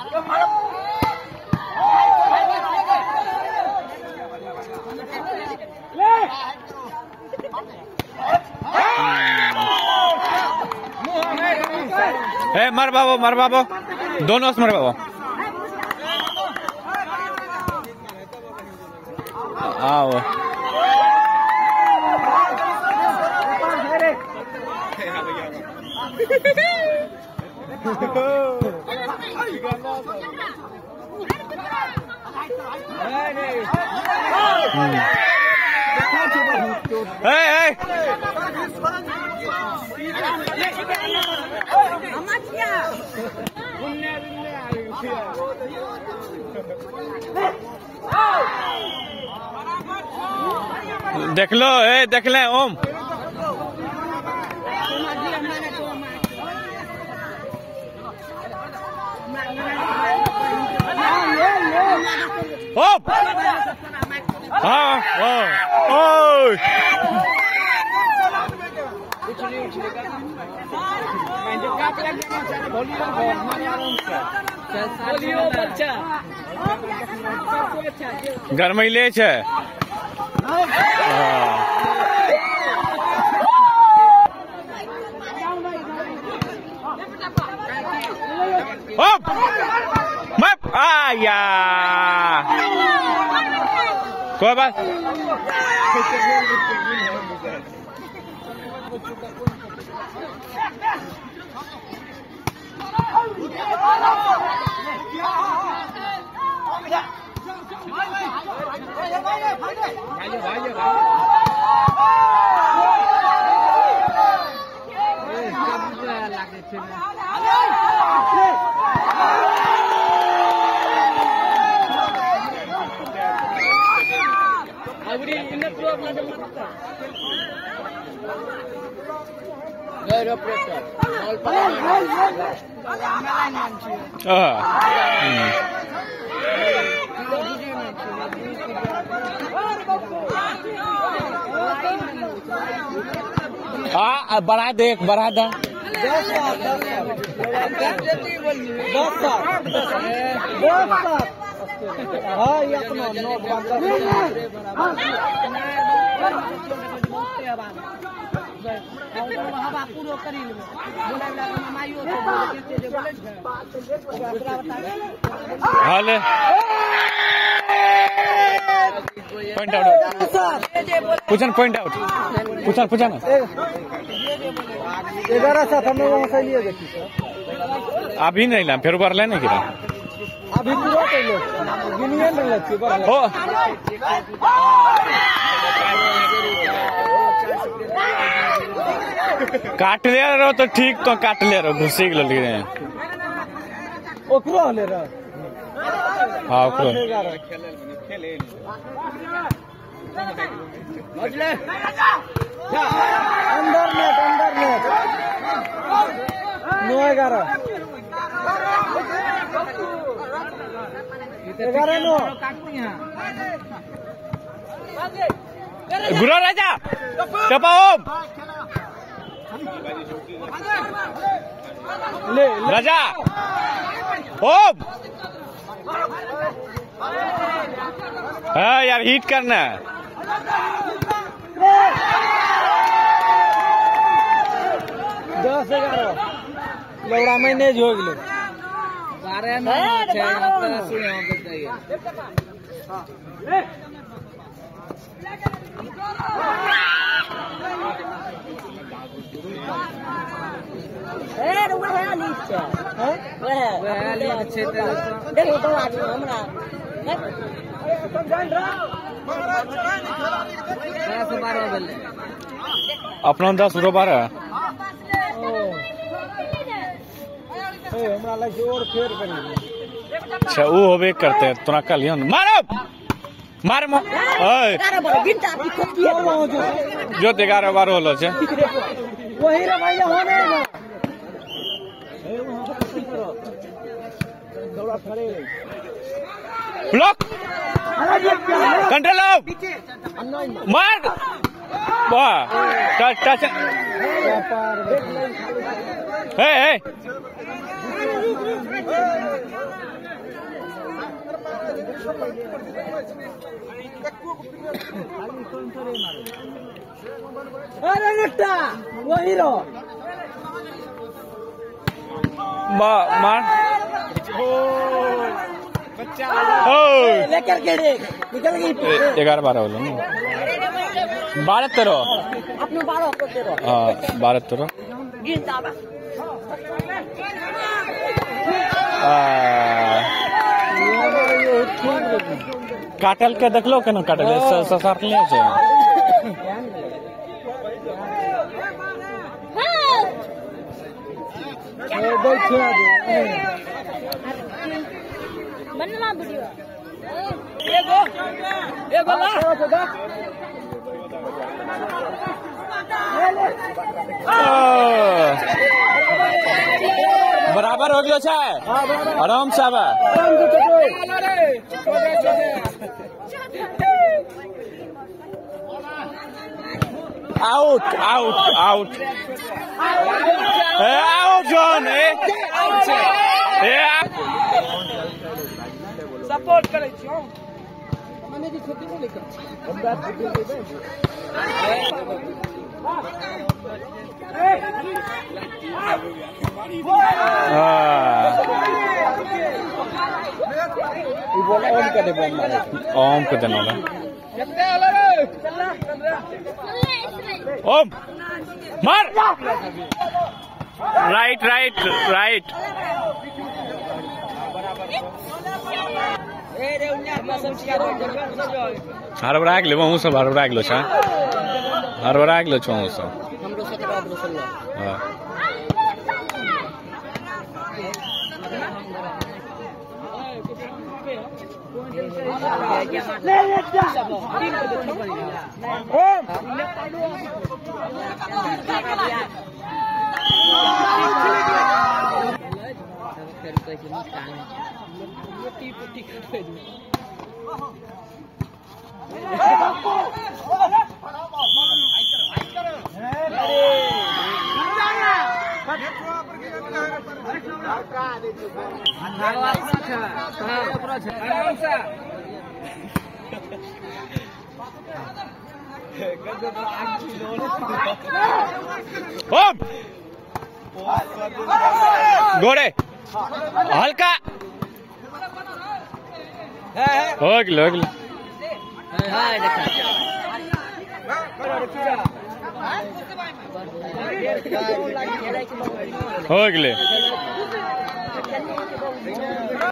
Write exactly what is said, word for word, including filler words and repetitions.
ए मर बाबो मर बाबो दोनों से मर बाबो आओ देख लो ए देख ले ओम ओम हाँ ओ गरमैले छे आया कोई बात आ बढ़ा दे बढ़ा दे हाले पॉइंट आउट पूछन पॉइंट आउट पूछन पूछन ग्यारह सात हमें वहाँ से लिए देखी सर अभी नहीं ला फिर बार लेने की अभी पूरा कैले गिनिए नहीं लगती हो काट ले रहो तो ठीक तो काट ले रहो घुसी के ले रहे ओकरो ले रहा हां ओकरो अंदर नेट अंदर नेट नौ ग्यारह ग्यारह नौ गुरु राजा चपा ओम ले राजा ओम हाँ यार हिट करना दस ग्यारह लौड़ा मैनेज हो गए अपना दस रो बारह हमरा लगे और फेर करी अच्छा वो होबे करते हैं तोरा कल मारो मार मो जो ग्यारह बारह होलो छे वही रे भाई होने ना दौड़ा खड़े ब्लॉक कंट्रोल मार वाह टच टच हे हे अरे नट्टा वो हीरो मार लेकर के देख निकल गई ग्यारह बारह हो ना बारह तेरह अपने बारह को तेरह हाँ बारह तेरह काटल के देख लो केना काटल सात ले बनना वीडियो एगो एगो ला बराबर हो गयो छै आराम से आबे out out out out John support करे छियो मने की खेती नहीं लेकर हम बात बोला ओम का दे बॉल मारे ओम को देना ना ओम मार राइट राइट राइट हरबरा गेल वहाँ सब हरबरा गेलो छ हरबरा गेलो छ वहाँ सब हमरो सत्रह सोलह हां ले ले जा ओम गोरे हल्का हो गलो हो गलो हो गले